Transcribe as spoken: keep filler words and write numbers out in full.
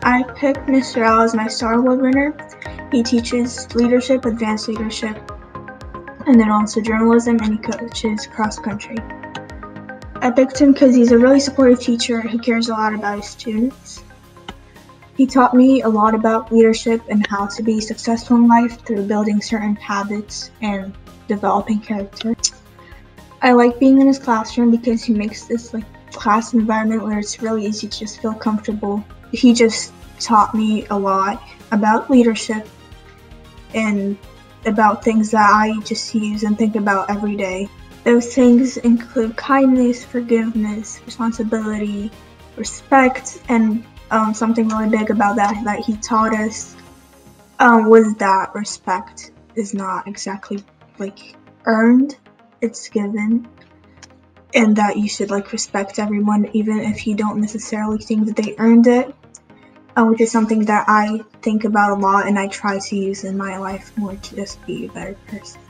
I picked Mister L as my Star Award winner. He teaches leadership, advanced leadership, and then also journalism, and he coaches cross country. I picked him because he's a really supportive teacher who cares a lot about his students. He taught me a lot about leadership and how to be successful in life through building certain habits and developing character. I like being in his classroom because he makes this like class environment where it's really easy to just feel comfortable. He just taught me a lot about leadership and about things that I just use and think about every day. Those things include kindness, forgiveness, responsibility, respect, and um, something really big about that that he taught us um, was that respect is not exactly like earned, it's given, and that you should like respect everyone even if you don't necessarily think that they earned it, uh, which is something that I think about a lot and I try to use in my life more to just be a better person.